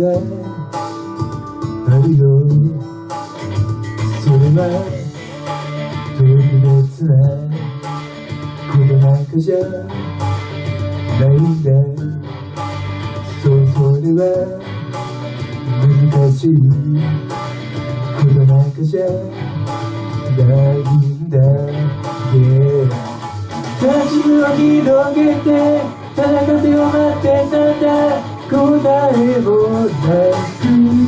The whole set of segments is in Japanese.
はあるよ。それは特別なことなんかじゃないんだ。そうそれは難しいことなんかじゃないんだ。Yeah。立ちを広げてただ風を待ってたんだ。答えもなく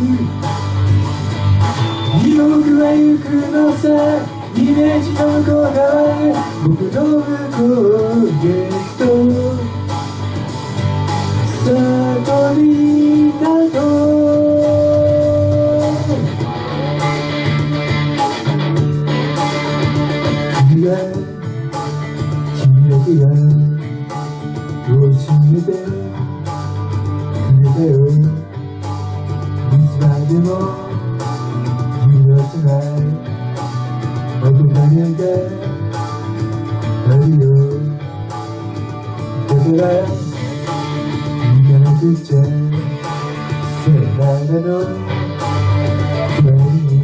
僕は行くのさ。イメージの向こう側へ僕の向こうへと悟りだと。君だけが教えてくれたよ。いつまでも許せない憧れがあるよ。だから行かなくちゃ。さよならの前に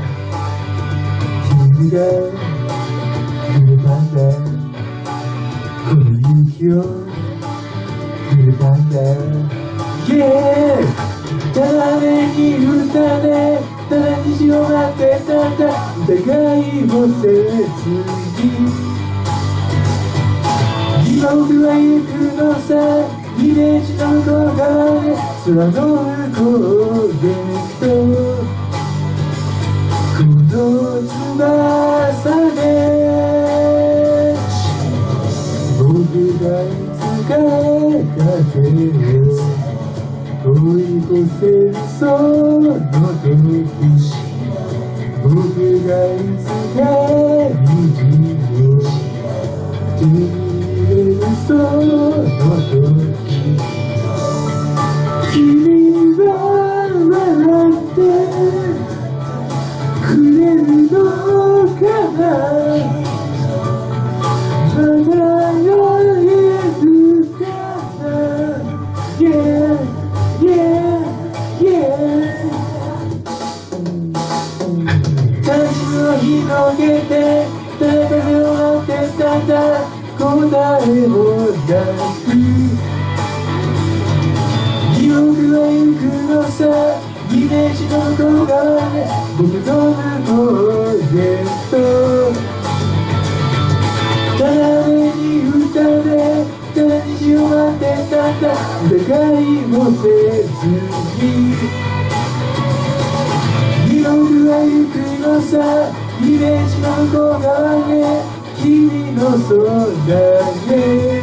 君がくれたんだ。この勇気をくれたんだ。Yeah。ただ目に打たれただ虹を待ってたんだ。疑いもせずに今僕は行くのさ。イメージの向こう側で空の向こうへとこの翼で僕がいつか風を追い越せるその時僕がいつか虹を手に入れるその時君は笑ってくれるのかな。まだ会えるかな。Yeah, yeah, yeah。を広げてただ風を待ってたんだ。答えもなく記憶は行くのさ。イメージの向こう側で僕の向こうへとただ目に打たれただ虹を待ってたんだ。疑いもせずに記憶は行くのさ。イメージの向こう側へ君の空へ